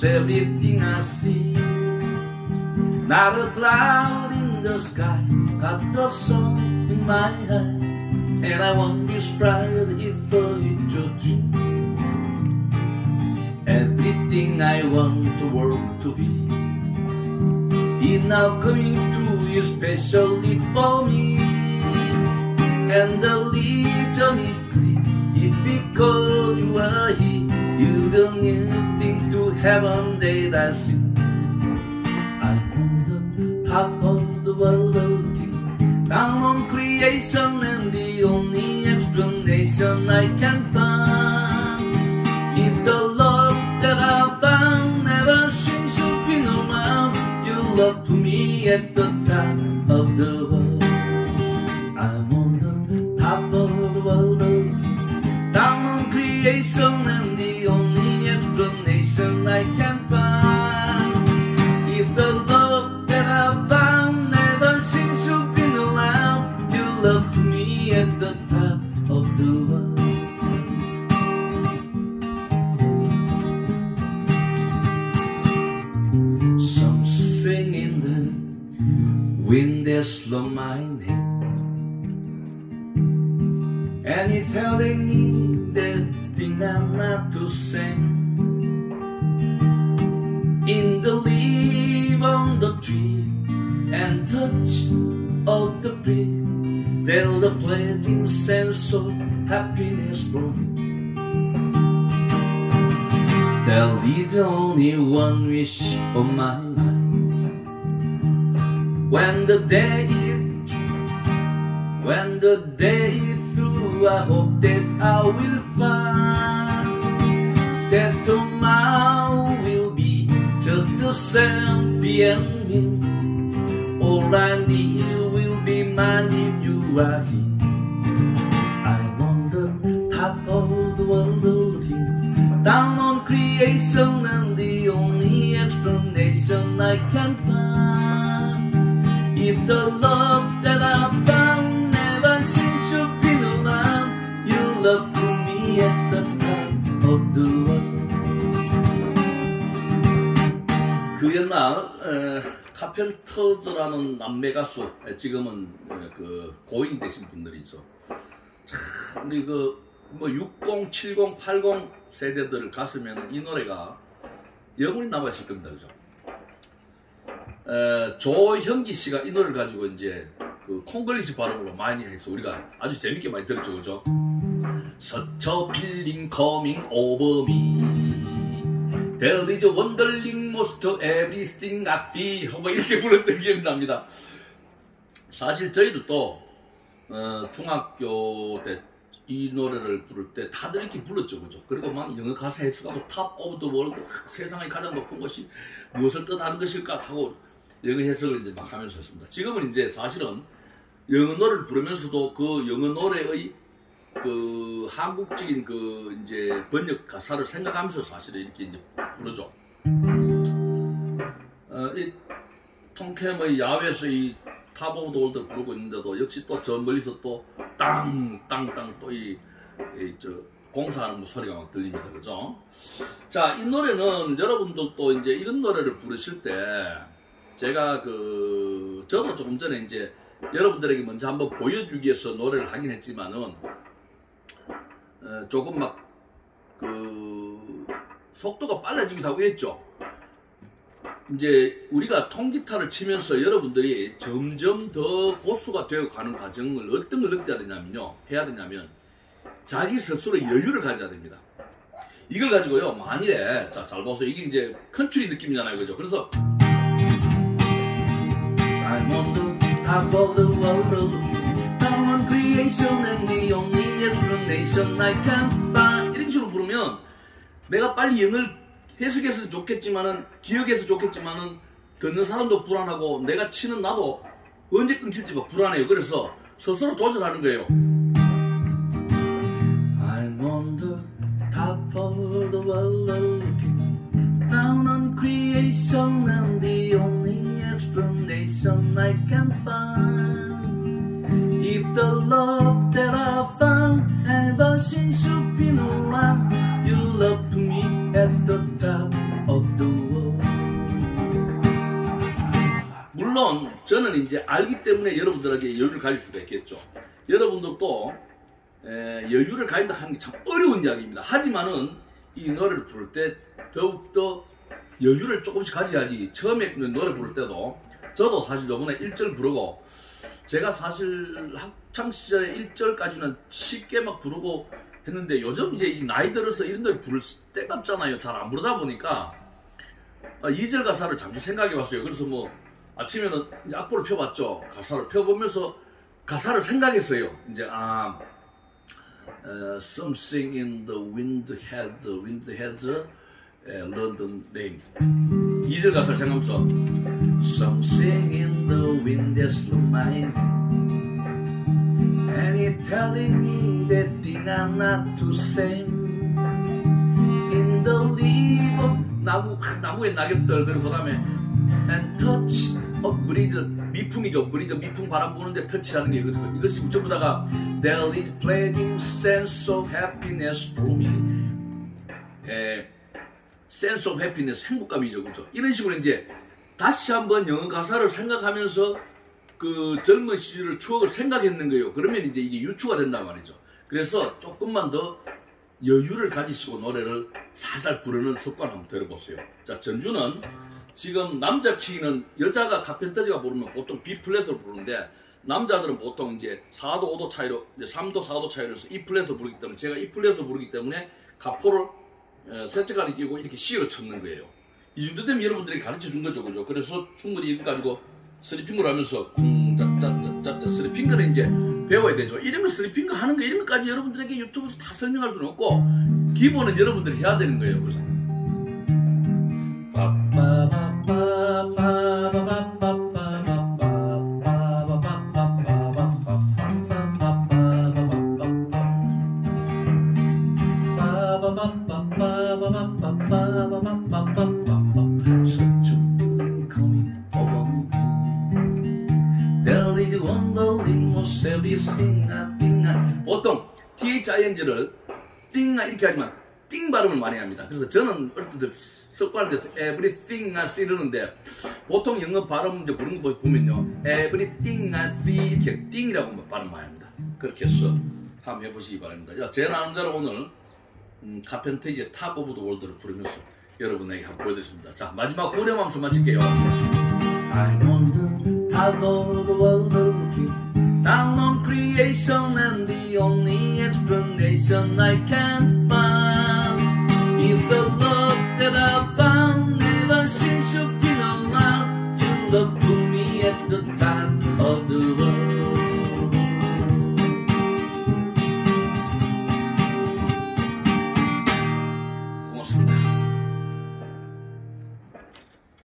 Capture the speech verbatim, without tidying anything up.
everything I see. Not a cloud in the sky, got the sun in my eye, and I won't be surprised if it's a dream. Everything I want the world to be is now coming true, especially for me. And the reason is clear, it's because you are here. You don't need anything to heaven that I see. I'm on the top of the world looking down on creation, and the only explanation I can find is the love that I found never seems to be around. You love me at the top of the world. I'm on the top of the world looking down on creation, and the only explanation I can find is the love that I found never seems to be around. You love me at the top of the world. Some sing in the wind that's low my name, and it's telling me that thing I'm not to sing. In the leaf on the tree and touch of the breeze, tell the pleasing sense of happiness for me. There is only one wish on my mind. When the day is through, when the day is through, I hope that I will find that tomorrow will be just the same for me. All I need will be mine if you are here. I'm on the top of the world looking down on creation, and the only explanation I can find is the love that I found never seems to be around. You love me at the top of the world. 그 옛날 에, 카펜터즈라는 남매 가수, 지금은 에, 그 고인이 되신 분들이죠. 참 우리 그 뭐 육십, 칠십, 팔십 세대들 갔으면 이 노래가 영원히 남아있을 겁니다, 그죠? 에, 조형기 씨가 이 노래를 가지고 이제 그 콩글리시 발음으로 많이 해서 우리가 아주 재밌게 많이 들었죠, 그죠? Such a feeling coming over me. There is a wondering most of everything I feel. 뭐 이렇게 불렀던 기억이 납니다. 사실 저희들도 어, 중학교 때 이 노래를 부를 때 다들 이렇게 불렀죠, 그죠? 그리고 막 영어 가사 해석하고 탑 오브 더 월드, 세상의 가장 높은 것이 무엇을 뜻하는 것일까 하고 영어 해석을 이제 막 하면서 했습니다. 지금은 이제 사실은 영어 노래를 부르면서도 그 영어 노래의 그 한국적인 그 이제 번역 가사를 생각하면서 사실은 이렇게 이제 부르죠. 어, 이 통캠의 야외에서 이 탑 오브 더 월드 부르고 있는데도 역시 또 저 멀리서 또 땅, 땅, 땅 또 이 저 공사하는 소리가 막 들립니다, 그죠? 자, 이 노래는 여러분들도 이제 이런 노래를 부르실 때 제가 그 저도 조금 전에 이제 여러분들에게 먼저 한번 보여주기 위해서 노래를 하긴 했지만은 어, 조금 막 그 속도가 빨라지기도 하고 했죠. 이제 우리가 통기타를 치면서 여러분들이 점점 더 고수가 되어 가는 과정을 어떤 걸 느껴야 되냐면요, 해야 되냐면 자기 스스로 여유를 가져야 됩니다. 이걸 가지고요, 만일에 자, 잘 보세요. 이게 이제 컨트리 느낌이잖아요, 그죠? 그래서 I'm on the top of the world, I'm on creation and the only explanation I can find. 이런 식으로 부르면 내가 빨리 영을 해석해서 좋겠지만은, 기억해서 좋겠지만은 듣는 사람도 불안하고 내가 치는 나도 언제 끊길지 막 불안해요. 그래서 스스로 조절하는 거예요. I'm on the top of the world looking down on creation and the only explanation I can find if the love that I found ever since you've been around, you love me at the top of the world. 물론 저는 이제 알기 때문에 여러분들에게 여유를 가질 수가 있겠죠. 여러분들도 에, 여유를 가진다 하는 게 참 어려운 이야기입니다. 하지만은 이 노래를 부를 때 더욱더 여유를 조금씩 가져야지. 처음에 노래 부를 때도 저도 사실 저번에 일 절 부르고 제가 사실 학창 시절에 일 절까지는 쉽게 막 부르고 했는데 요즘 이제 이 나이 들어서 이런 노래 부를 때가 없잖아요. 잘 안 부르다 보니까 이 절 가사를 잠시 생각해 봤어요. 그래서 뭐 아침에는 이제 악보를 펴봤죠. 가사를 펴보면서 가사를 생각했어요. 이제 아 uh, something in the wind had wind had uh, London name. 이 절 가사를 생각하면서 something in the wind has my name and it telling me that thing I'm not to say in the leaf of 나무, 나무의 낙엽들 그리고 그 다음에 and touch of breeze 미풍이죠. 브리즈 미풍 바람 부는데 터치하는 게 이거죠. 이것이 전부 다가 there is pleasing sense of happiness for me. 에, sense of happiness 행복감이죠. 그렇죠. 이런 식으로 이제 다시 한번 영어 가사를 생각하면서 그 젊은 시절 추억을 생각했는 거예요. 그러면 이제 이게 유추가 된단 말이죠. 그래서 조금만 더 여유를 가지시고 노래를 살살 부르는 습관 한번 들어보세요. 자, 전주는 지금 남자 키는 여자가 카펜터즈가 부르면 보통 B 플랫으로 부르는데 남자들은 보통 이제 사 도 오 도 차이로 이제 삼 도 사 도 차이로 해서 E 플랫으로 부르기 때문에 제가 E 플랫으로 부르기 때문에 가포를 셋째가리 끼고 이렇게 C로 쳤는 거예요. 이 정도 되면 여러분들이 가르쳐 준 거죠, 그죠? 그래서 충분히 이거 가지고 쓰리핑거로 하면서 쿵짜짜짜짜 쓰리핑거는 이제 배워야 되죠. 이러면 쓰리핑거 하는 거 이름까지 여러분들에게 유튜브에서 다 설명할 수는 없고 기본은 여러분들이 해야 되는 거예요. 그래서 보통 thing를 thing 이렇게 하지만 띵 발음을 많이 합니다. 그래서 저는 어릴 때 습관을 돼서 everything I see 이러는데 보통 영어 발음 이제 부르는 거 보면요 everything I see 이렇게 띵이라고 발음 많이 합니다. 그렇게 해서 한번 해보시기 바랍니다. 자, 제 나름대로 오늘 음, 카펜터즈의 탑 오브 더 월드를 부르면서 여러분에게 한번 보여드렸습니다. 자, 마지막 후렴하면서 마칠게요. I'm on the top of the world looking down on creation and the only explanation I can find